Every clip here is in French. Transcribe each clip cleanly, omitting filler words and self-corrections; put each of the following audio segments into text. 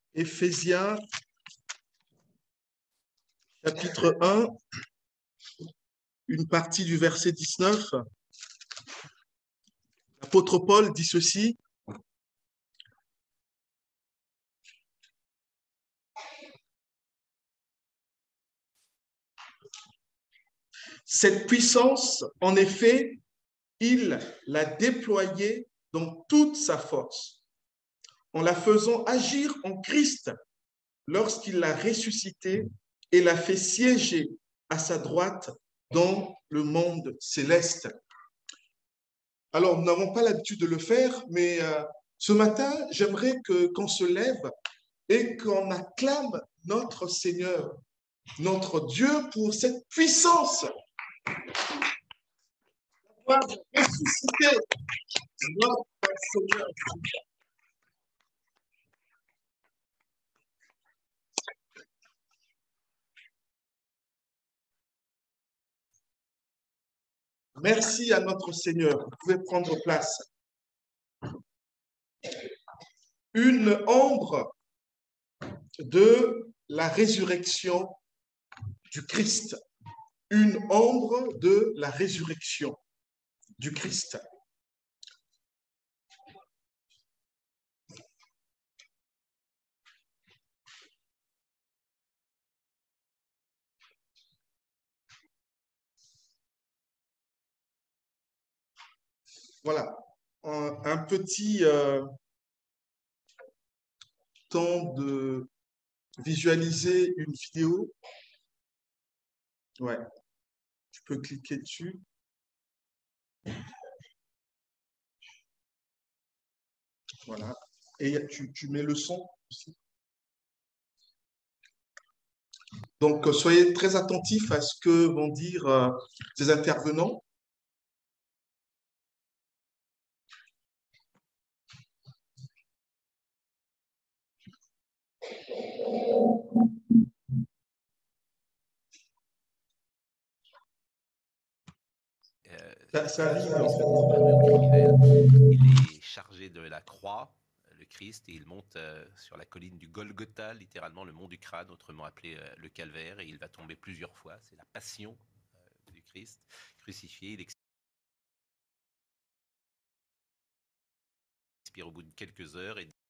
Éphésiens, chapitre 1, une partie du verset 19. L'apôtre Paul dit ceci: cette puissance, en effet, il l'a déployée dans toute sa force, en la faisant agir en Christ lorsqu'il l'a ressuscité et l'a fait siéger à sa droite dans le monde céleste. Alors, nous n'avons pas l'habitude de le faire, mais ce matin, j'aimerais qu'on se lève et qu'on acclame notre Seigneur, notre Dieu, pour cette puissance d'avoir ressuscité notre Seigneur. Merci à notre Seigneur. Vous pouvez prendre place. Une ombre de la résurrection du Christ. Une ombre de la résurrection du Christ. Voilà, un petit temps de visualiser une vidéo. Ouais, tu peux cliquer dessus. Voilà, et tu mets le son aussi. Donc, soyez très attentifs à ce que vont dire ces intervenants. Ça arrive, en fait. Il est chargé de la croix, le Christ, et il monte sur la colline du Golgotha, littéralement le mont du crâne, autrement appelé le calvaire, et il va tomber plusieurs fois. C'est la passion du Christ crucifié. Il expire au bout de quelques heures et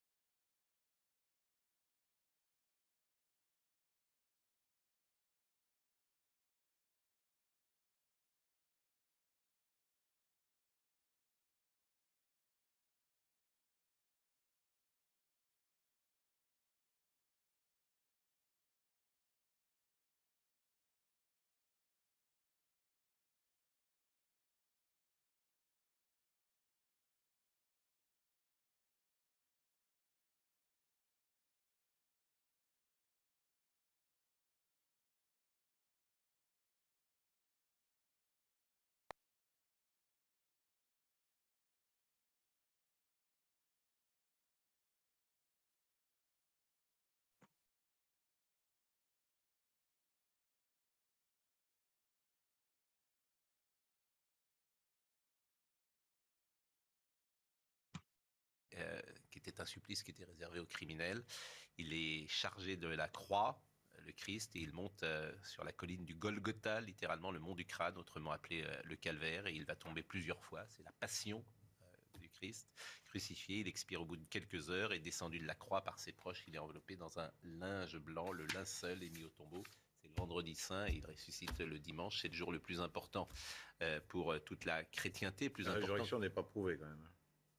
qui était un supplice qui était réservé aux criminels. Il est chargé de la croix, le Christ, et il monte sur la colline du Golgotha, littéralement le mont du crâne, autrement appelé le calvaire, et il va tomber plusieurs fois. C'est la passion du Christ crucifié. Il expire au bout de quelques heures et descendu de la croix par ses proches. Il est enveloppé dans un linge blanc. Le linceul est mis au tombeau. C'est le vendredi saint et il ressuscite le dimanche. C'est le jour le plus important pour toute la chrétienté. La résurrection n'est pas prouvée quand même.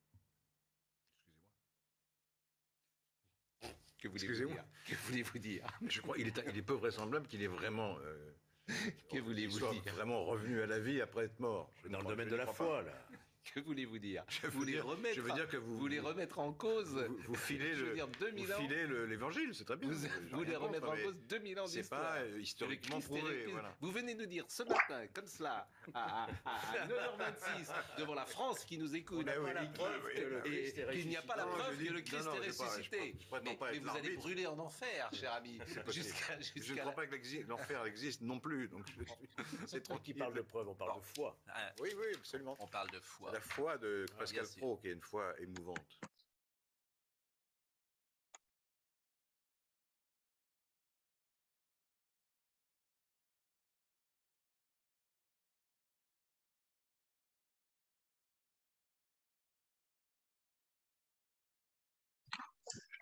Excusez-moi. Que voulez-vous dire? Je crois qu'il est peu vraisemblable qu'il est vraiment. Que voulez-vous dire? Vraiment revenu à la vie après être mort. Dans le domaine de la foi, là. Que voulez-vous dire? Je veux dire que vous les remettre en cause. Vous filez l'évangile, c'est très bien. Vous les remettre en cause 2000 ans d'histoire. C'est pas historiquement prouvé. Voilà. Vous venez nous dire ce matin, comme cela, à 9h26, devant la France qui nous écoute, qu'il n'y a pas la preuve que le Christ est ressuscité. Mais vous allez brûler en enfer, cher ami. Je ne crois pas que l'enfer existe non plus. C'est trop qui parle de preuve, on parle de foi. Oui, absolument. On parle de foi. La foi de Pascal Praud, qui est une foi émouvante.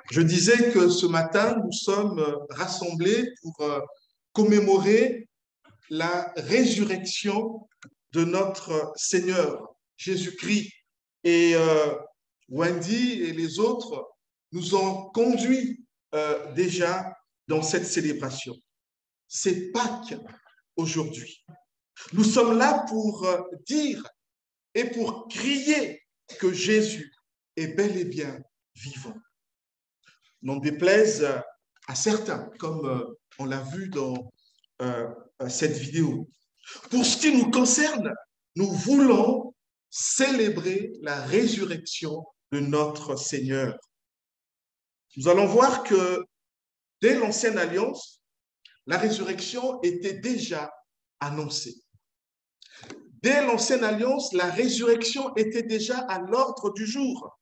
Je disais que ce matin, nous sommes rassemblés pour commémorer la résurrection de notre Seigneur Jésus-Christ. Et Wendy et les autres nous ont conduits déjà dans cette célébration. C'est Pâques aujourd'hui. Nous sommes là pour dire et pour crier que Jésus est bel et bien vivant. N'en déplaise à certains, comme on l'a vu dans cette vidéo. Pour ce qui nous concerne, nous voulons célébrer la résurrection de notre Seigneur. Nous allons voir que dès l'Ancienne Alliance, la résurrection était déjà annoncée. Dès l'Ancienne Alliance, la résurrection était déjà à l'ordre du jour.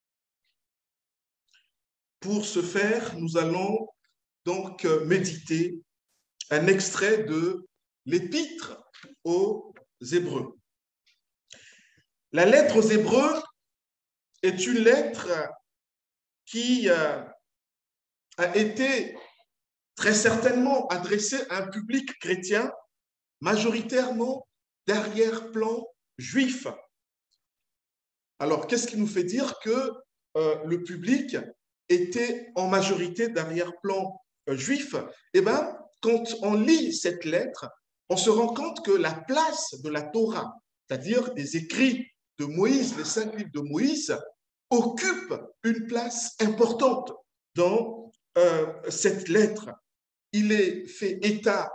Pour ce faire, nous allons donc méditer un extrait de l'Épître aux Hébreux. La lettre aux Hébreux est une lettre qui a été très certainement adressée à un public chrétien, majoritairement d'arrière-plan juif. Alors, qu'est-ce qui nous fait dire que le public était en majorité d'arrière-plan juif? Eh bien, quand on lit cette lettre, on se rend compte que la place de la Torah, c'est-à-dire des écrits de Moïse, les 5 livres de Moïse, occupe une place importante dans cette lettre. Il est fait état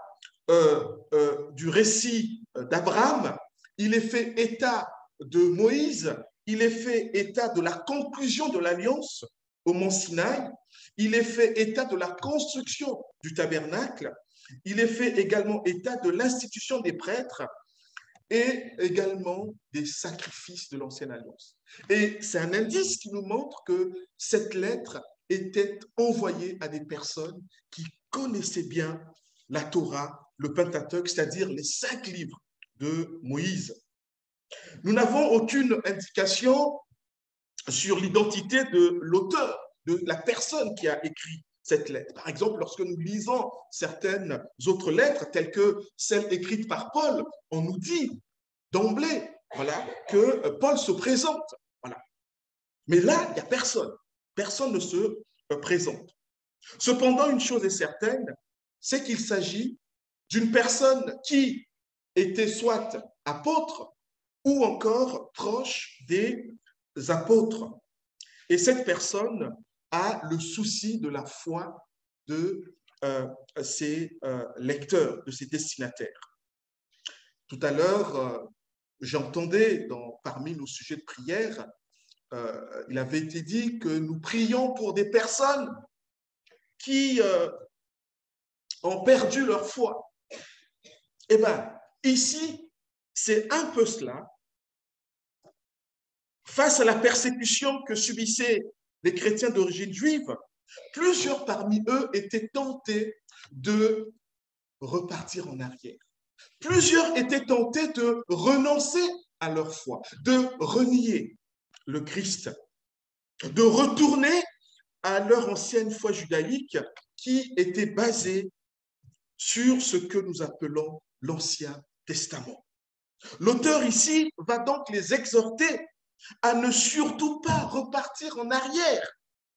du récit d'Abraham, il est fait état de Moïse, il est fait état de la conclusion de l'alliance au mont Sinaï, il est fait état de la construction du tabernacle, il est fait également état de l'institution des prêtres et également des sacrifices de l'ancienne alliance. Et c'est un indice qui nous montre que cette lettre était envoyée à des personnes qui connaissaient bien la Torah, le Pentateuque, c'est-à-dire les 5 livres de Moïse. Nous n'avons aucune indication sur l'identité de l'auteur, de la personne qui a écrit cette lettre. Par exemple, lorsque nous lisons certaines autres lettres, telles que celles écrites par Paul, on nous dit d'emblée, voilà, que Paul se présente. Voilà. Mais là, il n'y a personne. Personne ne se présente. Cependant, une chose est certaine, c'est qu'il s'agit d'une personne qui était soit apôtre ou encore proche des apôtres. Et cette personne a le souci de la foi de ses lecteurs, de ses destinataires. Tout à l'heure, j'entendais parmi nos sujets de prière, il avait été dit que nous prions pour des personnes qui ont perdu leur foi. Eh bien, ici, c'est un peu cela. Face à la persécution que subissaient les chrétiens d'origine juive, plusieurs parmi eux étaient tentés de repartir en arrière. Plusieurs étaient tentés de renoncer à leur foi, de renier le Christ, de retourner à leur ancienne foi judaïque qui était basée sur ce que nous appelons l'Ancien Testament. L'auteur ici va donc les exhorter à ne surtout pas repartir en arrière,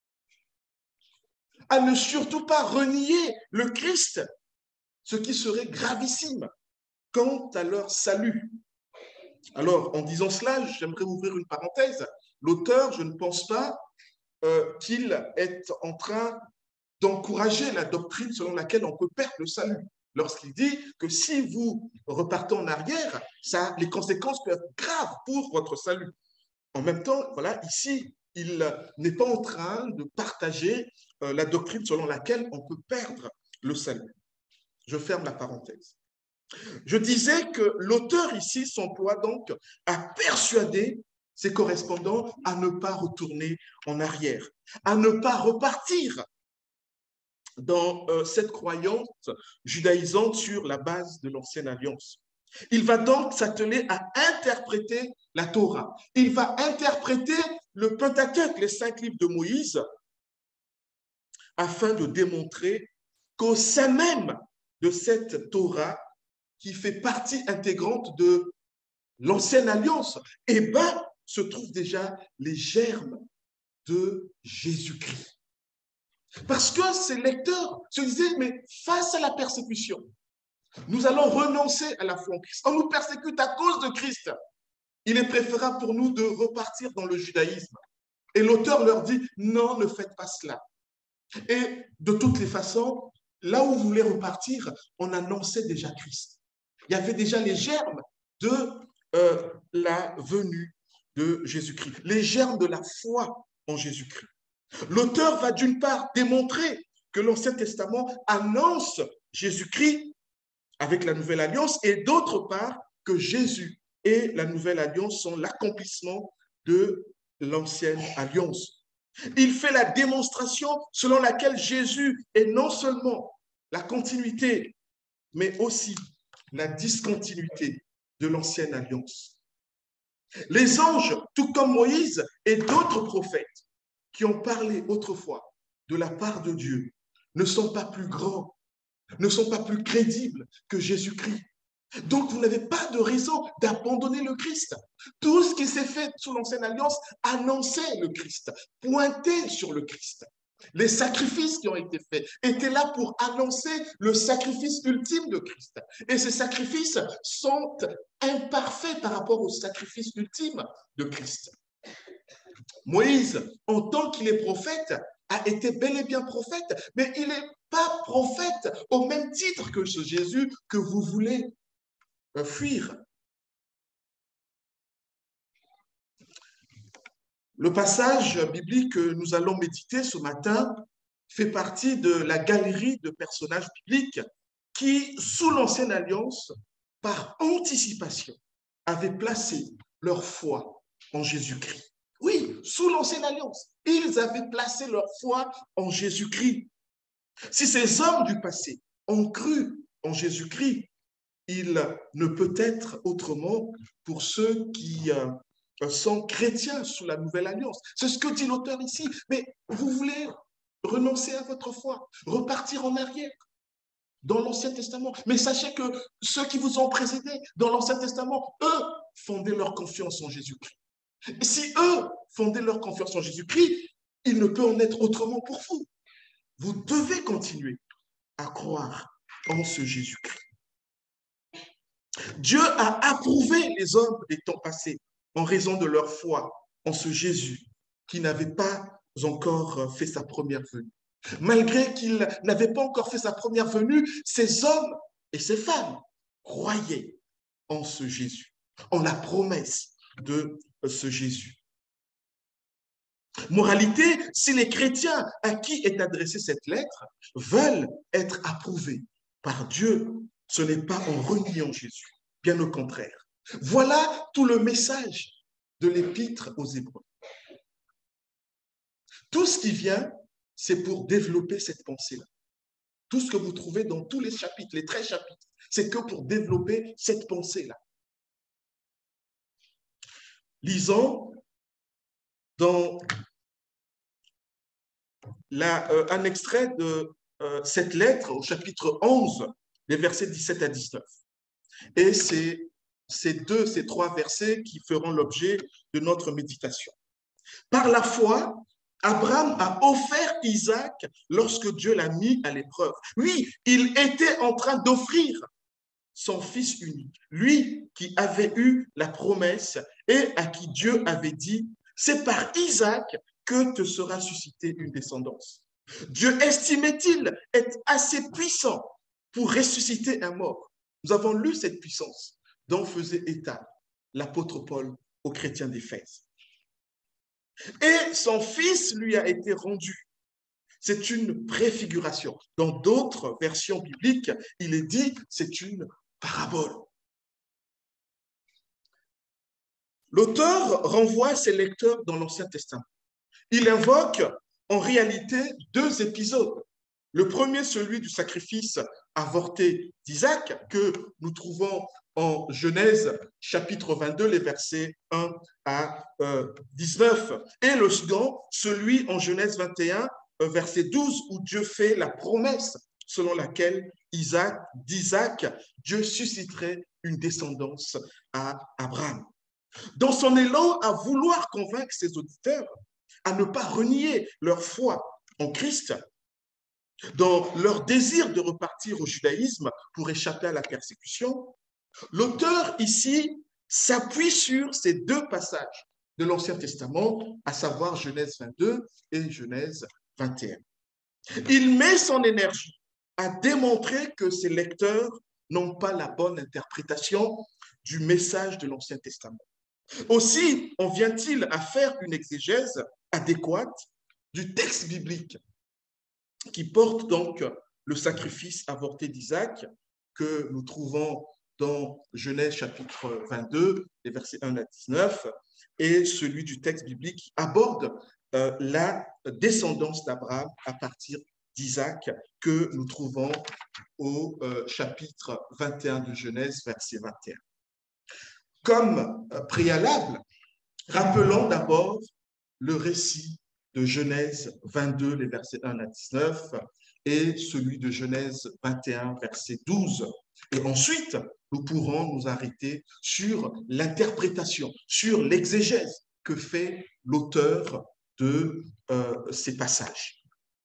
à ne surtout pas renier le Christ, ce qui serait gravissime quant à leur salut. Alors, en disant cela, j'aimerais ouvrir une parenthèse. L'auteur, je ne pense pas qu'il est en train d'encourager la doctrine selon laquelle on peut perdre le salut. Lorsqu'il dit que si vous repartez en arrière, les conséquences peuvent être graves pour votre salut. En même temps, voilà, ici, il n'est pas en train de partager la doctrine selon laquelle on peut perdre le salut. Je ferme la parenthèse. Je disais que l'auteur ici s'emploie donc à persuader ses correspondants à ne pas retourner en arrière, à ne pas repartir dans cette croyance judaïsante sur la base de l'ancienne alliance. Il va donc s'atteler à interpréter la Torah. Il va interpréter le Pentateuque, les 5 livres de Moïse, afin de démontrer qu'au sein même de cette Torah, qui fait partie intégrante de l'ancienne alliance, eh bien, se trouvent déjà les germes de Jésus-Christ. Parce que ces lecteurs se disaient, mais face à la persécution, nous allons renoncer à la foi en Christ. On nous persécute à cause de Christ. Il est préférable pour nous de repartir dans le judaïsme. Et l'auteur leur dit, non, ne faites pas cela. Et de toutes les façons, là où vous voulez repartir, on annonçait déjà Christ. Il y avait déjà les germes de la venue de Jésus-Christ, les germes de la foi en Jésus-Christ. L'auteur va d'une part démontrer que l'Ancien Testament annonce Jésus-Christ avec la Nouvelle Alliance et d'autre part que Jésus et la Nouvelle Alliance sont l'accomplissement de l'Ancienne Alliance. Il fait la démonstration selon laquelle Jésus est non seulement la continuité, mais aussi la discontinuité de l'Ancienne Alliance. Les anges, tout comme Moïse et d'autres prophètes qui ont parlé autrefois de la part de Dieu, ne sont pas plus grands, ne sont pas plus crédibles que Jésus-Christ. Donc, vous n'avez pas de raison d'abandonner le Christ. Tout ce qui s'est fait sous l'Ancienne Alliance annonçait le Christ, pointait sur le Christ. Les sacrifices qui ont été faits étaient là pour annoncer le sacrifice ultime de Christ. Et ces sacrifices sont imparfaits par rapport au sacrifice ultime de Christ. Moïse, en tant qu'il est prophète, a été bel et bien prophète, mais il n'est pas prophète au même titre que ce Jésus que vous voulez fuir. Le passage biblique que nous allons méditer ce matin fait partie de la galerie de personnages bibliques qui, sous l'Ancienne Alliance, par anticipation, avaient placé leur foi en Jésus-Christ. Oui, sous l'Ancienne Alliance, ils avaient placé leur foi en Jésus-Christ. Si ces hommes du passé ont cru en Jésus-Christ, il ne peut être autrement pour ceux qui sont chrétiens sous la Nouvelle Alliance. C'est ce que dit l'auteur ici. Mais vous voulez renoncer à votre foi, repartir en arrière dans l'Ancien Testament. Mais sachez que ceux qui vous ont précédé dans l'Ancien Testament, eux, fondaient leur confiance en Jésus-Christ. Et si eux fondaient leur confiance en Jésus-Christ, il ne peut en être autrement pour vous. Vous devez continuer à croire en ce Jésus-Christ. Dieu a approuvé les hommes des temps passés en raison de leur foi en ce Jésus qui n'avait pas encore fait sa première venue. Malgré qu'il n'avait pas encore fait sa première venue, ces hommes et ces femmes croyaient en ce Jésus, en la promesse de ce Jésus. Moralité, si les chrétiens à qui est adressée cette lettre veulent être approuvés par Dieu, ce n'est pas en reniant Jésus, bien au contraire. Voilà tout le message de l'épître aux Hébreux. Tout ce qui vient, c'est pour développer cette pensée-là. Tout ce que vous trouvez dans tous les chapitres, les 13 chapitres, c'est que pour développer cette pensée-là. Lisons dans un extrait de cette lettre au chapitre 11, les versets 17 à 19. Et c'est ces trois versets qui feront l'objet de notre méditation. Par la foi, Abraham a offert Isaac lorsque Dieu l'a mis à l'épreuve. Oui, il était en train d'offrir son fils unique, lui qui avait eu la promesse et à qui Dieu avait dit, c'est par Isaac que te sera suscitée une descendance. Dieu estimait-il être assez puissant pour ressusciter un mort? Nous avons lu cette puissance dont faisait état l'apôtre Paul aux chrétiens d'Éphèse. Et son fils lui a été rendu. C'est une préfiguration. Dans d'autres versions bibliques, il est dit c'est une parabole. L'auteur renvoie ses lecteurs dans l'Ancien Testament. Il invoque en réalité deux épisodes. Le premier, celui du sacrifice avorté d'Isaac, que nous trouvons en Genèse chapitre 22, les versets 1 à 19. Et le second, celui en Genèse 21, verset 12, où Dieu fait la promesse selon laquelle d'Isaac, Dieu susciterait une descendance à Abraham. Dans son élan à vouloir convaincre ses auditeurs à ne pas renier leur foi en Christ, dans leur désir de repartir au judaïsme pour échapper à la persécution, l'auteur ici s'appuie sur ces deux passages de l'Ancien Testament, à savoir Genèse 22 et Genèse 21. Il met son énergie à démontrer que ses lecteurs n'ont pas la bonne interprétation du message de l'Ancien Testament. Aussi, en vient-il à faire une exégèse adéquate du texte biblique qui porte donc le sacrifice avorté d'Isaac que nous trouvons dans Genèse chapitre 22, les versets 1 à 19, et celui du texte biblique qui aborde la descendance d'Abraham à partir d'Isaac que nous trouvons au chapitre 21 de Genèse, verset 21. Comme préalable, rappelons d'abord le récit de Genèse 22, les versets 1 à 19, et celui de Genèse 21, verset 12. Et ensuite, nous pourrons nous arrêter sur l'interprétation, sur l'exégèse que fait l'auteur de ces passages.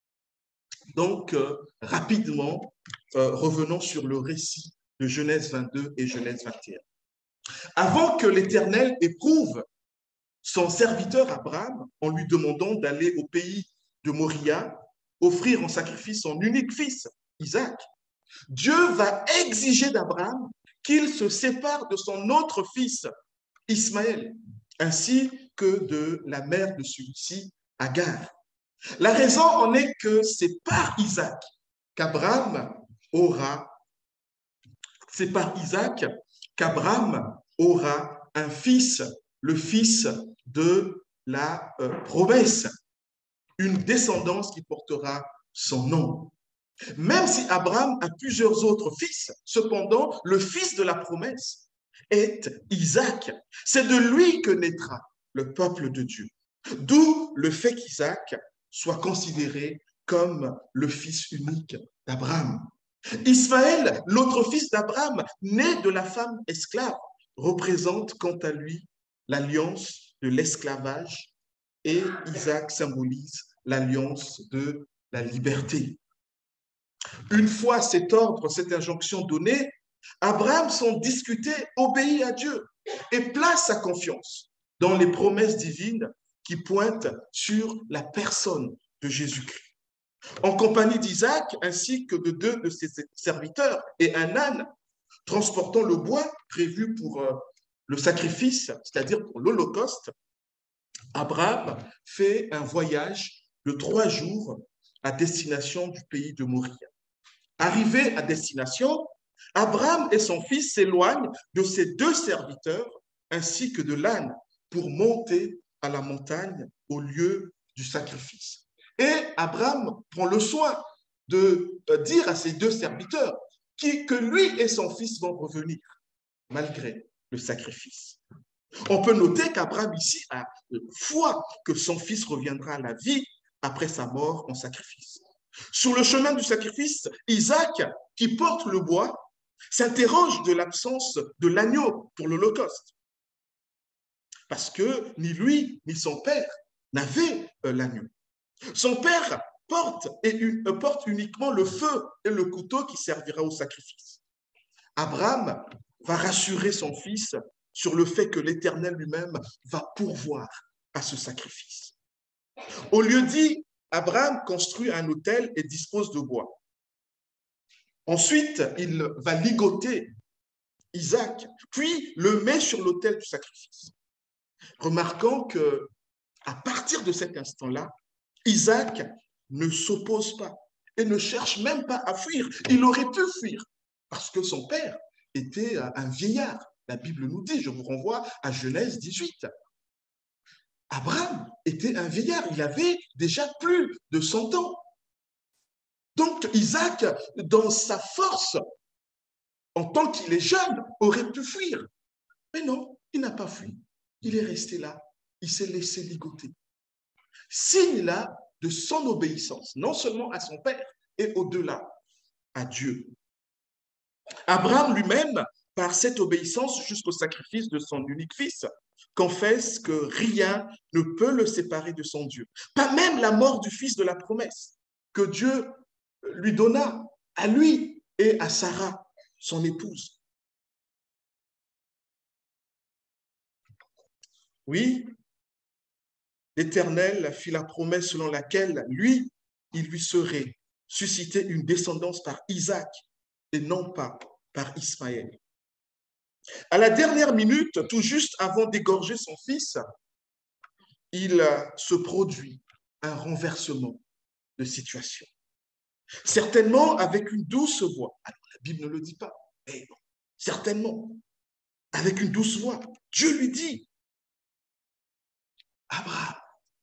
Donc, rapidement, revenons sur le récit de Genèse 22 et Genèse 21. Avant que l'Éternel éprouve son serviteur Abraham en lui demandant d'aller au pays de Moria, offrir en sacrifice son unique fils, Isaac, Dieu va exiger d'Abraham qu'il se sépare de son autre fils, Ismaël, ainsi que de la mère de celui-ci, Agar. La raison en est que c'est par Isaac qu'Abraham aura un fils, le fils de la promesse, une descendance qui portera son nom. Même si Abraham a plusieurs autres fils, cependant, le fils de la promesse est Isaac. C'est de lui que naîtra le peuple de Dieu. D'où le fait qu'Isaac soit considéré comme le fils unique d'Abraham. Ismaël, l'autre fils d'Abraham, né de la femme esclave, représente quant à lui l'alliance de l'esclavage et Isaac symbolise l'alliance de la liberté. Une fois cet ordre, cette injonction donnée, Abraham, sans discuter, obéit à Dieu et place sa confiance dans les promesses divines qui pointent sur la personne de Jésus-Christ. En compagnie d'Isaac ainsi que de deux de ses serviteurs et un âne transportant le bois prévu pour le sacrifice, c'est-à-dire pour l'Holocauste, Abraham fait un voyage de 3 jours à destination du pays de Moria. Arrivé à destination, Abraham et son fils s'éloignent de ses 2 serviteurs ainsi que de l'âne pour monter à la montagne au lieu du sacrifice. Et Abraham prend le soin de dire à ses 2 serviteurs que lui et son fils vont revenir malgré le sacrifice. On peut noter qu'Abraham ici a foi que son fils reviendra à la vie après sa mort en sacrifice. Sur le chemin du sacrifice, Isaac, qui porte le bois, s'interroge de l'absence de l'agneau pour l'Holocauste. Parce que ni lui, ni son père n'avaient l'agneau. Son père porte uniquement le feu et le couteau qui servira au sacrifice. Abraham va rassurer son fils sur le fait que l'Éternel lui-même va pourvoir à ce sacrifice. Au lieu dit, Abraham construit un autel et dispose de bois. Ensuite, il va ligoter Isaac, puis le met sur l'autel du sacrifice. Remarquons que à partir de cet instant-là, Isaac ne s'oppose pas et ne cherche même pas à fuir. Il aurait pu fuir parce que son père était un vieillard. La Bible nous dit, je vous renvoie à Genèse 18. Abraham était un vieillard, il avait déjà plus de 100 ans. Donc Isaac, dans sa force, en tant qu'il est jeune, aurait pu fuir. Mais non, il n'a pas fui. Il est resté là. Il s'est laissé ligoter. Signe là de son obéissance, non seulement à son Père, et au-delà, à Dieu. Abraham lui-même, par cette obéissance jusqu'au sacrifice de son unique fils, confesse que rien ne peut le séparer de son Dieu. Pas même la mort du fils de la promesse que Dieu lui donna à lui et à Sarah, son épouse. Oui, l'Éternel fit la promesse selon laquelle, lui, il lui serait suscité une descendance par Isaac et non pas par Ismaël. À la dernière minute, tout juste avant d'égorger son fils, il se produit un renversement de situation. Certainement avec une douce voix. Alors, la Bible ne le dit pas, mais non, certainement avec une douce voix. Dieu lui dit, Abraham,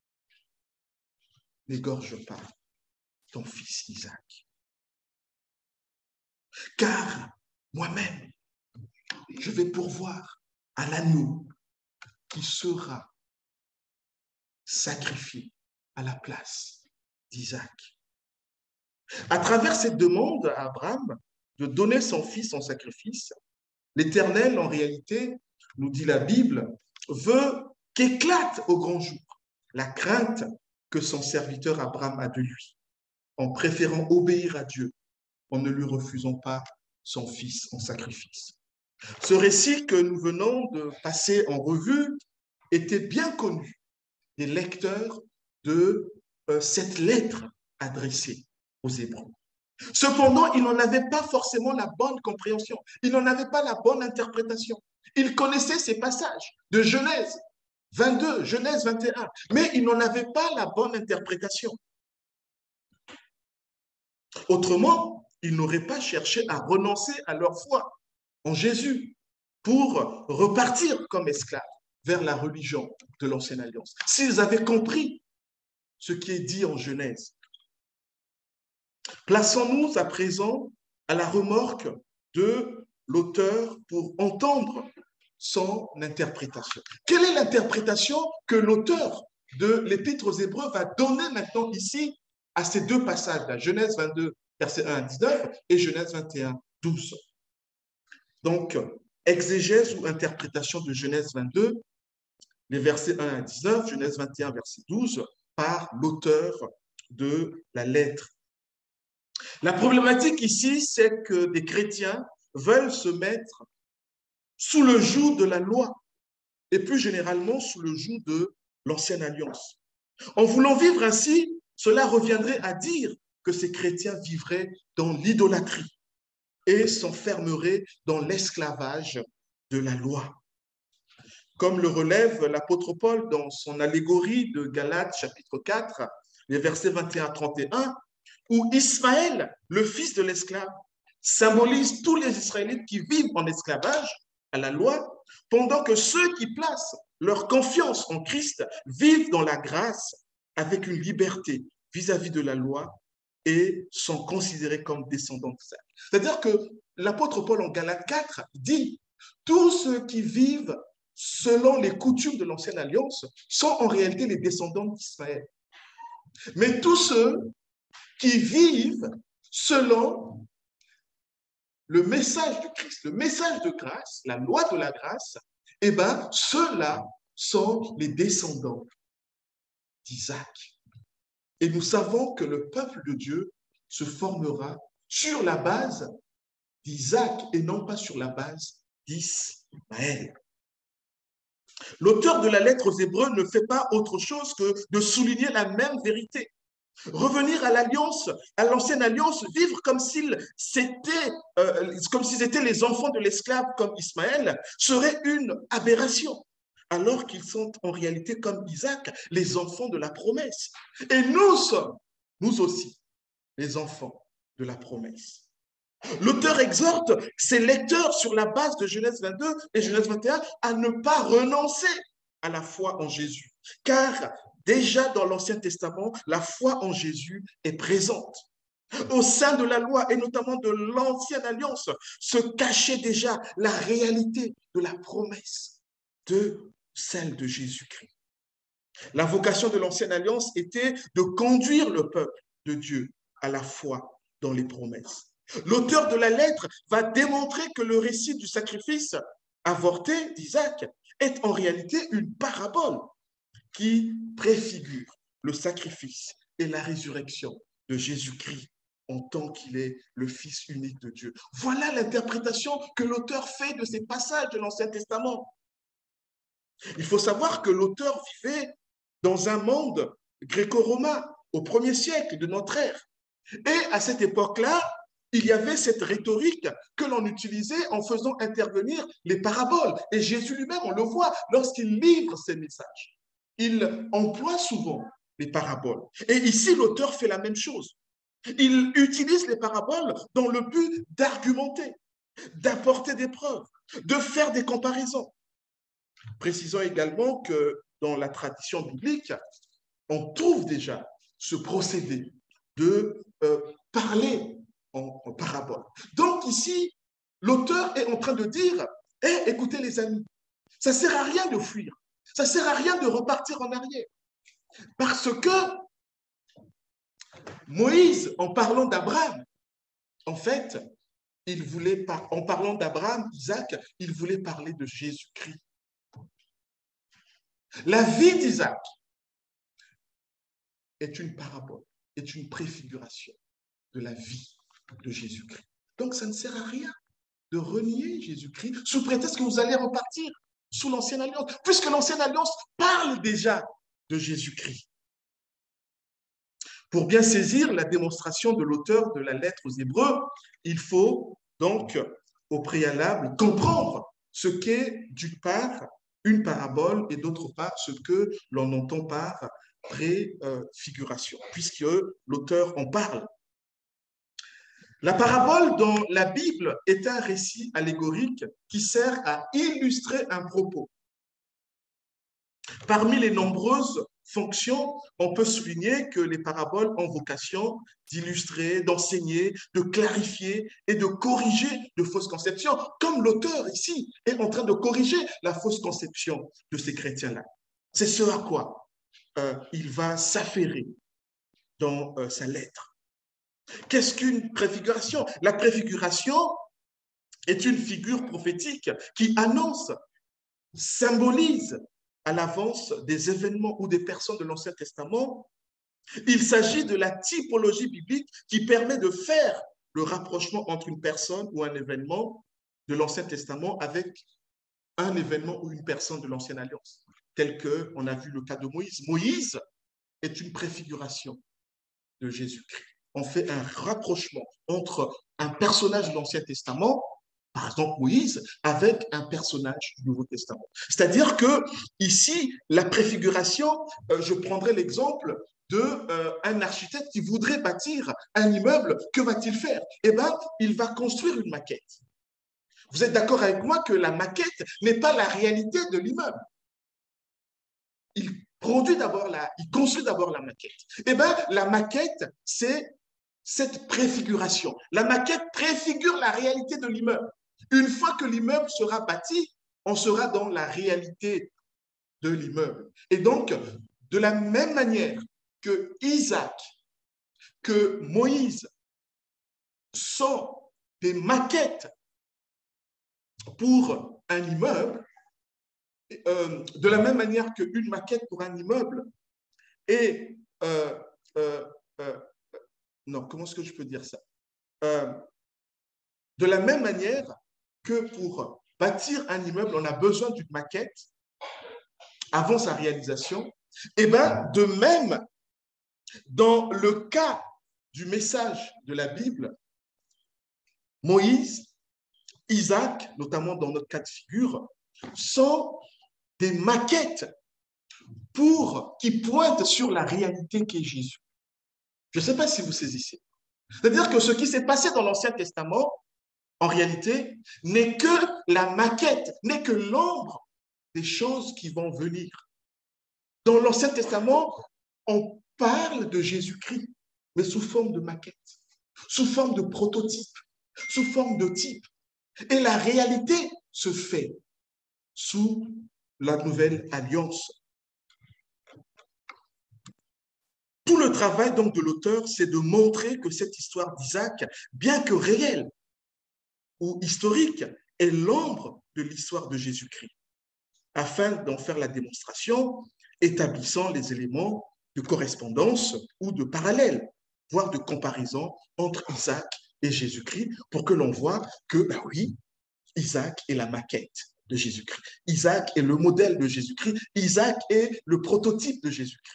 n'égorge pas ton fils Isaac, car moi-même, je vais pourvoir à l'agneau qui sera sacrifié à la place d'Isaac. À travers cette demande à Abraham de donner son fils en sacrifice, l'Éternel, en réalité, nous dit la Bible, veut qu'éclate au grand jour la crainte que son serviteur Abraham a de lui, en préférant obéir à Dieu, en ne lui refusant pas son fils en sacrifice. Ce récit que nous venons de passer en revue était bien connu des lecteurs de cette lettre adressée aux Hébreux. Cependant, ils n'en avaient pas forcément la bonne compréhension. Ils n'en avaient pas la bonne interprétation. Ils connaissaient ces passages de Genèse 22, Genèse 21, mais ils n'en avaient pas la bonne interprétation. Autrement, ils n'auraient pas cherché à renoncer à leur foi en Jésus pour repartir comme esclaves vers la religion de l'Ancienne Alliance. S'ils avaient compris ce qui est dit en Genèse, plaçons-nous à présent à la remorque de l'auteur pour entendre son interprétation. Quelle est l'interprétation que l'auteur de l'Épître aux Hébreux va donner maintenant ici à ces deux passages-là, Genèse 22, versets 1 à 19 et Genèse 21, 12. Donc, exégèse ou interprétation de Genèse 22, les versets 1 à 19, Genèse 21, verset 12, par l'auteur de la lettre. La problématique ici, c'est que des chrétiens veulent se mettre sous le joug de la loi et plus généralement sous le joug de l'Ancienne Alliance. En voulant vivre ainsi, cela reviendrait à dire que ces chrétiens vivraient dans l'idolâtrie et s'enfermeraient dans l'esclavage de la loi. Comme le relève l'apôtre Paul dans son allégorie de Galates chapitre 4, les versets 21 à 31, où Ismaël, le fils de l'esclave, symbolise tous les Israélites qui vivent en esclavage à la loi, pendant que ceux qui placent leur confiance en Christ vivent dans la grâce avec une liberté vis-à-vis de la loi et sont considérés comme descendants de ça. C'est-à-dire que l'apôtre Paul en Galates 4 dit « Tous ceux qui vivent selon les coutumes de l'Ancienne Alliance sont en réalité les descendants d'Israël. Mais tous ceux qui vivent selon le message du Christ, le message de grâce, la loi de la grâce, eh bien, ceux-là sont les descendants d'Isaac. Et nous savons que le peuple de Dieu se formera sur la base d'Isaac et non pas sur la base d'Ismaël. L'auteur de la lettre aux Hébreux ne fait pas autre chose que de souligner la même vérité. Revenir à l'alliance, à l'ancienne alliance, vivre comme s'ils étaient les enfants de l'esclave comme Ismaël, serait une aberration, alors qu'ils sont en réalité comme Isaac, les enfants de la promesse. Et nous sommes, nous aussi, les enfants de la promesse. L'auteur exhorte ses lecteurs sur la base de Genèse 22 et Genèse 21 à ne pas renoncer à la foi en Jésus, car déjà dans l'Ancien Testament, la foi en Jésus est présente. Au sein de la loi et notamment de l'Ancienne Alliance se cachait déjà la réalité de la promesse de celle de Jésus-Christ. La vocation de l'ancienne alliance était de conduire le peuple de Dieu à la foi dans les promesses. L'auteur de la lettre va démontrer que le récit du sacrifice avorté d'Isaac est en réalité une parabole qui préfigure le sacrifice et la résurrection de Jésus-Christ en tant qu'il est le Fils unique de Dieu. Voilà l'interprétation que l'auteur fait de ces passages de l'Ancien Testament. Il faut savoir que l'auteur vivait dans un monde gréco-romain au 1er siècle de notre ère. Et à cette époque-là, il y avait cette rhétorique que l'on utilisait en faisant intervenir les paraboles. Et Jésus lui-même, on le voit, lorsqu'il livre ses messages, il emploie souvent les paraboles. Et ici, l'auteur fait la même chose. Il utilise les paraboles dans le but d'argumenter, d'apporter des preuves, de faire des comparaisons. Précisons également que dans la tradition biblique, on trouve déjà ce procédé de parler en parabole. Donc ici, l'auteur est en train de dire, écoutez les amis, ça ne sert à rien de fuir, ça ne sert à rien de repartir en arrière. Parce que Moïse, en parlant d'Abraham, en fait, en parlant d'Abraham, Isaac, il voulait parler de Jésus-Christ. La vie d'Isaac est une parabole, est une préfiguration de la vie de Jésus-Christ. Donc, ça ne sert à rien de renier Jésus-Christ sous prétexte que vous allez repartir sous l'Ancienne Alliance, puisque l'Ancienne Alliance parle déjà de Jésus-Christ. Pour bien saisir la démonstration de l'auteur de la lettre aux Hébreux, il faut donc au préalable comprendre ce qu'est d'une part une parabole et d'autre part ce que l'on entend par préfiguration, puisque l'auteur en parle. La parabole dans la Bible est un récit allégorique qui sert à illustrer un propos. Parmi les nombreuses fonctions, on peut souligner que les paraboles ont vocation d'illustrer, d'enseigner, de clarifier et de corriger de fausses conceptions, comme l'auteur ici est en train de corriger la fausse conception de ces chrétiens-là. C'est ce à quoi il va s'affairer dans sa lettre. Qu'est-ce qu'une préfiguration? La préfiguration est une figure prophétique qui annonce, symbolise à l'avance des événements ou des personnes de l'Ancien Testament. Il s'agit de la typologie biblique qui permet de faire le rapprochement entre une personne ou un événement de l'Ancien Testament avec un événement ou une personne de l'Ancienne Alliance, tel qu'on a vu le cas de Moïse. Moïse est une préfiguration de Jésus-Christ. On fait un rapprochement entre un personnage de l'Ancien Testament, par exemple Moïse, avec un personnage du Nouveau Testament. C'est-à-dire que ici, la préfiguration, je prendrai l'exemple d'un architecte qui voudrait bâtir un immeuble. Que va-t-il faire? Eh bien, il va construire une maquette. Vous êtes d'accord avec moi que la maquette n'est pas la réalité de l'immeuble. Il construit d'abord la maquette. Eh bien, la maquette, c'est cette préfiguration. La maquette préfigure la réalité de l'immeuble. Une fois que l'immeuble sera bâti, on sera dans la réalité de l'immeuble. Et donc, de la même manière que Isaac, que Moïse sont des maquettes pour un immeuble, de la même manière qu'une maquette pour un immeuble est non, comment est-ce que je peux dire ça? De la même manière que pour bâtir un immeuble, on a besoin d'une maquette avant sa réalisation, et bien de même, dans le cas du message de la Bible, Moïse, Isaac, notamment dans notre cas de figure, sont des maquettes qui pointent sur la réalité qu'est Jésus. Je ne sais pas si vous saisissez. C'est-à-dire que ce qui s'est passé dans l'Ancien Testament, en réalité, n'est que la maquette, n'est que l'ombre des choses qui vont venir. Dans l'Ancien Testament, on parle de Jésus-Christ, mais sous forme de maquette, sous forme de prototype, sous forme de type. Et la réalité se fait sous la nouvelle alliance. Tout le travail donc de l'auteur, c'est de montrer que cette histoire d'Isaac, bien que réelle ou historique, est l'ombre de l'histoire de Jésus-Christ, afin d'en faire la démonstration, établissant les éléments de correspondance ou de parallèle, voire de comparaison entre Isaac et Jésus-Christ, pour que l'on voit que, ben oui, Isaac est la maquette de Jésus-Christ. Isaac est le modèle de Jésus-Christ. Isaac est le prototype de Jésus-Christ.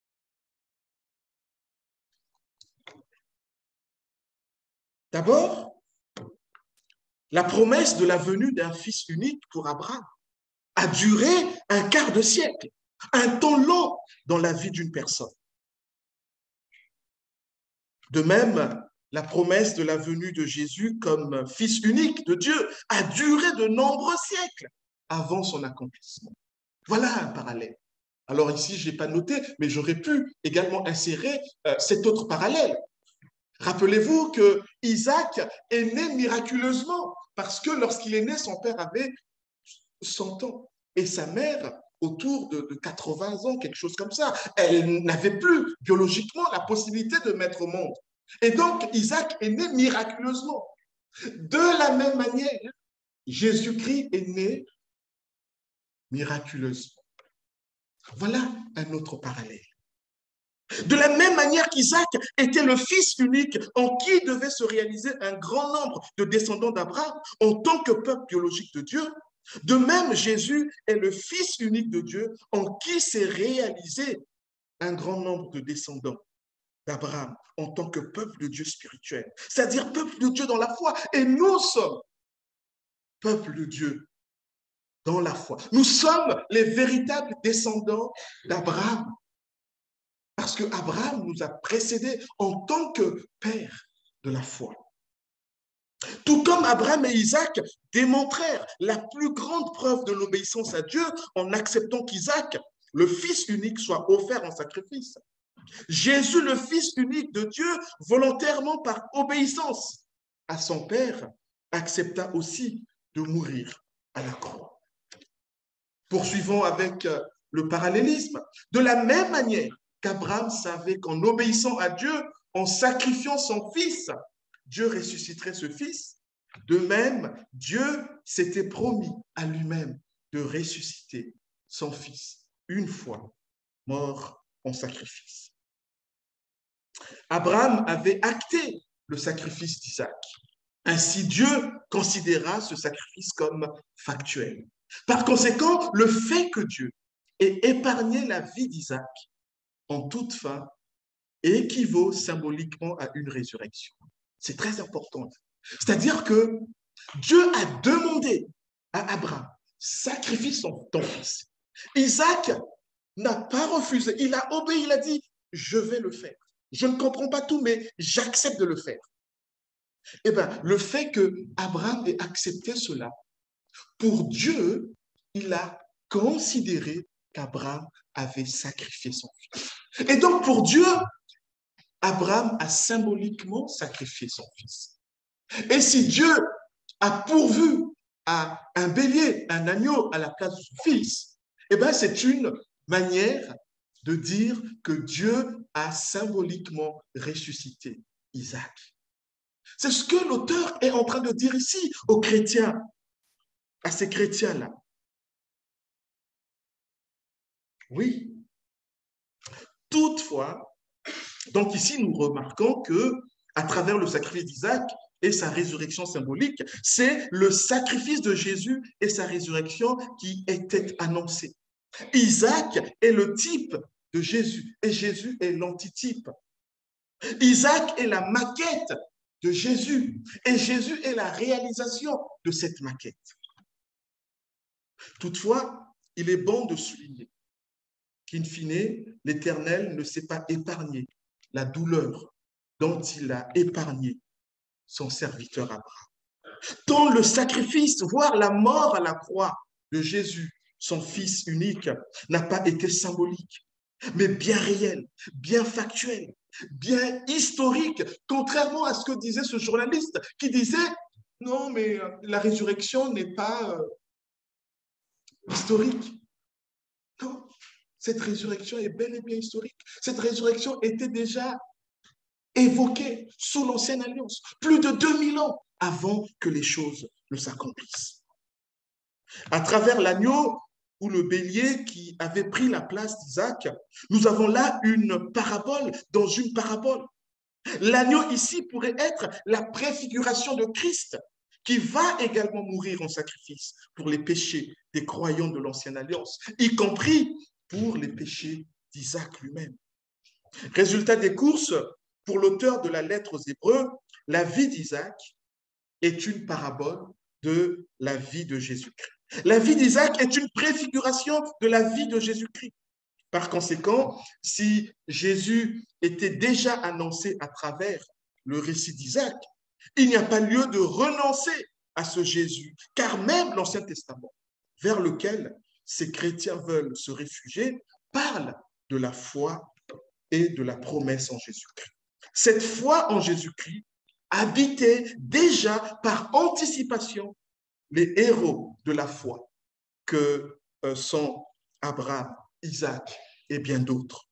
D'abord, la promesse de la venue d'un fils unique pour Abraham a duré un quart de siècle, un temps long dans la vie d'une personne. De même, la promesse de la venue de Jésus comme fils unique de Dieu a duré de nombreux siècles avant son accomplissement. Voilà un parallèle. Alors ici, je n'ai pas noté, mais j'aurais pu également insérer cet autre parallèle. Rappelez-vous que Isaac est né miraculeusement parce que lorsqu'il est né, son père avait 100 ans et sa mère autour de 80 ans, quelque chose comme ça. Elle n'avait plus biologiquement la possibilité de mettre au monde. Et donc, Isaac est né miraculeusement. De la même manière, Jésus-Christ est né miraculeusement. Voilà un autre parallèle. De la même manière qu'Isaac était le fils unique en qui devait se réaliser un grand nombre de descendants d'Abraham en tant que peuple biologique de Dieu, de même Jésus est le fils unique de Dieu en qui s'est réalisé un grand nombre de descendants d'Abraham en tant que peuple de Dieu spirituel, c'est-à-dire peuple de Dieu dans la foi. Et nous sommes peuple de Dieu dans la foi. Nous sommes les véritables descendants d'Abraham. Parce que Abraham nous a précédés en tant que père de la foi. Tout comme Abraham et Isaac démontrèrent la plus grande preuve de l'obéissance à Dieu en acceptant qu'Isaac, le fils unique, soit offert en sacrifice. Jésus, le fils unique de Dieu, volontairement par obéissance à son père, accepta aussi de mourir à la croix. Poursuivons avec le parallélisme. De la même manière qu'Abraham savait qu'en obéissant à Dieu, en sacrifiant son fils, Dieu ressusciterait ce fils. De même, Dieu s'était promis à lui-même de ressusciter son fils une fois mort en sacrifice. Abraham avait acté le sacrifice d'Isaac. Ainsi, Dieu considéra ce sacrifice comme factuel. Par conséquent, le fait que Dieu ait épargné la vie d'Isaac en toute fin équivaut symboliquement à une résurrection. C'est très important. C'est-à-dire que Dieu a demandé à Abraham, sacrifie ton fils. Isaac n'a pas refusé, il a obéi, il a dit, je vais le faire. Je ne comprends pas tout, mais j'accepte de le faire. Eh bien, le fait que Abraham ait accepté cela, pour Dieu, il a considéré qu'Abraham avait sacrifié son fils. Et donc, pour Dieu, Abraham a symboliquement sacrifié son fils. Et si Dieu a pourvu à un bélier, un agneau à la place de son fils, eh bien, c'est une manière de dire que Dieu a symboliquement ressuscité Isaac. C'est ce que l'auteur est en train de dire ici aux chrétiens, à ces chrétiens-là. Oui. Toutefois, donc ici, nous remarquons que à travers le sacrifice d'Isaac et sa résurrection symbolique, c'est le sacrifice de Jésus et sa résurrection qui était annoncé. Isaac est le type de Jésus et Jésus est l'antitype. Isaac est la maquette de Jésus et Jésus est la réalisation de cette maquette. Toutefois, il est bon de souligner qu'in fine, l'Éternel ne s'est pas épargné la douleur dont il a épargné son serviteur Abraham. Tant le sacrifice, voire la mort à la croix de Jésus, son Fils unique, n'a pas été symbolique, mais bien réel, bien factuel, bien historique, contrairement à ce que disait ce journaliste qui disait « Non, mais la résurrection n'est pas historique. » Non, Cette résurrection est bel et bien historique. Cette résurrection était déjà évoquée sous l'Ancienne Alliance, plus de 2000 ans avant que les choses ne s'accomplissent. À travers l'agneau ou le bélier qui avait pris la place d'Isaac, nous avons là une parabole dans une parabole. L'agneau ici pourrait être la préfiguration de Christ qui va également mourir en sacrifice pour les péchés des croyants de l'Ancienne Alliance, y compris pour les péchés d'Isaac lui-même. Résultat des courses, pour l'auteur de la lettre aux Hébreux, la vie d'Isaac est une parabole de la vie de Jésus-Christ. La vie d'Isaac est une préfiguration de la vie de Jésus-Christ. Par conséquent, si Jésus était déjà annoncé à travers le récit d'Isaac, il n'y a pas lieu de renoncer à ce Jésus, car même l'Ancien Testament, vers lequel ces chrétiens veulent se réfugier, parle de la foi et de la promesse en Jésus-Christ. Cette foi en Jésus-Christ habitait déjà par anticipation les héros de la foi que sont Abraham, Isaac et bien d'autres.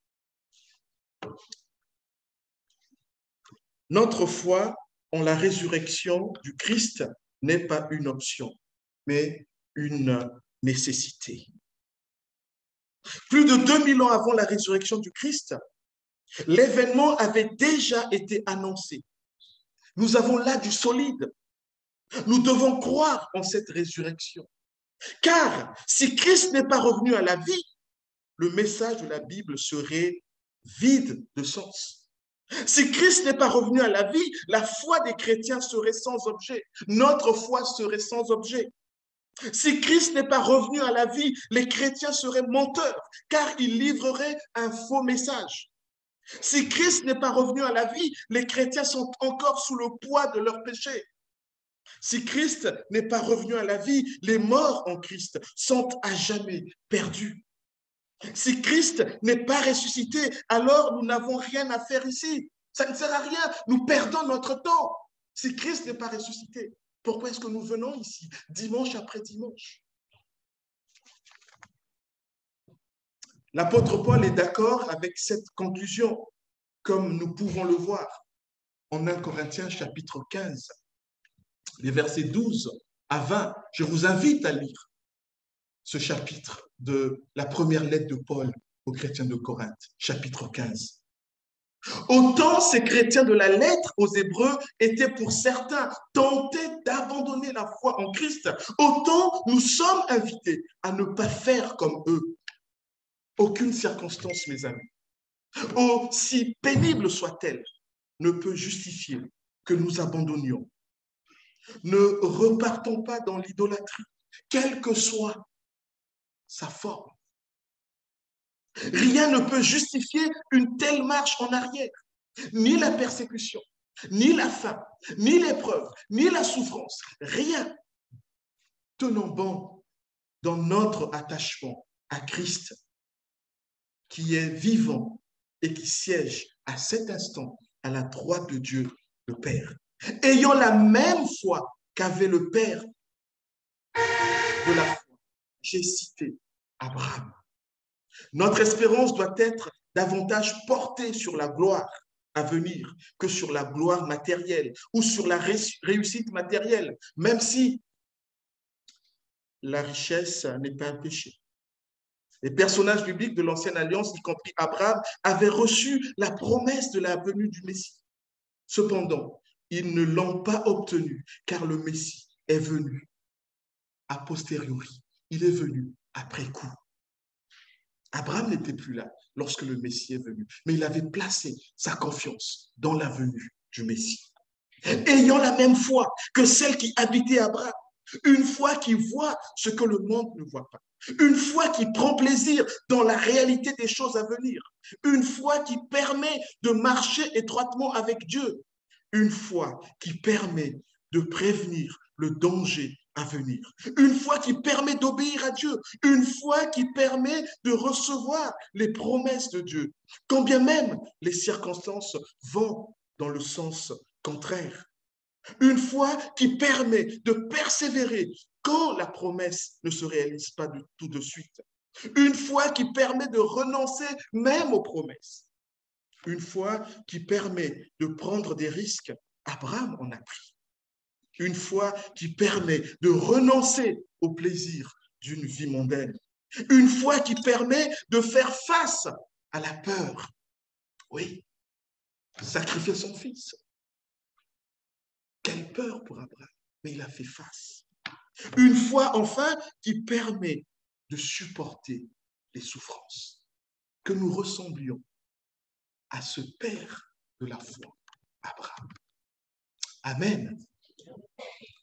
Notre foi en la résurrection du Christ n'est pas une option, mais une nécessité. Plus de 2000 ans avant la résurrection du Christ, l'événement avait déjà été annoncé. Nous avons là du solide. Nous devons croire en cette résurrection. Car si Christ n'est pas revenu à la vie, le message de la Bible serait vide de sens. Si Christ n'est pas revenu à la vie, la foi des chrétiens serait sans objet. Notre foi serait sans objet. Si Christ n'est pas revenu à la vie, les chrétiens seraient menteurs, car ils livreraient un faux message. Si Christ n'est pas revenu à la vie, les chrétiens sont encore sous le poids de leurs péchés. Si Christ n'est pas revenu à la vie, les morts en Christ sont à jamais perdus. Si Christ n'est pas ressuscité, alors nous n'avons rien à faire ici. Ça ne sert à rien, nous perdons notre temps. Si Christ n'est pas ressuscité, pourquoi est-ce que nous venons ici, dimanche après dimanche? L'apôtre Paul est d'accord avec cette conclusion, comme nous pouvons le voir en 1 Corinthiens chapitre 15, les versets 12 à 20. Je vous invite à lire ce chapitre de la première lettre de Paul aux chrétiens de Corinthe, chapitre 15. Autant ces chrétiens de la lettre aux Hébreux étaient pour certains tentés d'abandonner la foi en Christ, autant nous sommes invités à ne pas faire comme eux. Aucune circonstance, mes amis, aussi pénible soit-elle, ne peut justifier que nous abandonnions. Ne repartons pas dans l'idolâtrie, quelle que soit sa forme. Rien ne peut justifier une telle marche en arrière. Ni la persécution, ni la faim, ni l'épreuve, ni la souffrance. Rien. Tenons bon dans notre attachement à Christ, qui est vivant et qui siège à cet instant à la droite de Dieu, le Père. Ayant la même foi qu'avait le Père de la foi. J'ai cité Abraham. Notre espérance doit être davantage portée sur la gloire à venir que sur la gloire matérielle ou sur la réussite matérielle, même si la richesse n'est pas un péché. Les personnages bibliques de l'Ancienne Alliance, y compris Abraham, avaient reçu la promesse de la venue du Messie. Cependant, ils ne l'ont pas obtenue, car le Messie est venu a posteriori. Il est venu après coup. Abraham n'était plus là lorsque le Messie est venu, mais il avait placé sa confiance dans la venue du Messie. Ayant la même foi que celle qui habitait Abraham, une foi qui voit ce que le monde ne voit pas, une foi qui prend plaisir dans la réalité des choses à venir, une foi qui permet de marcher étroitement avec Dieu, une foi qui permet de prévenir le danger à venir, une foi qui permet d'obéir à Dieu, une foi qui permet de recevoir les promesses de Dieu, quand bien même les circonstances vont dans le sens contraire. Une foi qui permet de persévérer quand la promesse ne se réalise pas tout de suite. Une foi qui permet de renoncer même aux promesses. Une foi qui permet de prendre des risques. Abraham en a pris. Une foi qui permet de renoncer au plaisir d'une vie mondaine. Une foi qui permet de faire face à la peur. Oui, sacrifier son fils. Quelle peur pour Abraham, mais il a fait face. Une foi, enfin, qui permet de supporter les souffrances, que nous ressemblions à ce père de la foi, Abraham. Amen.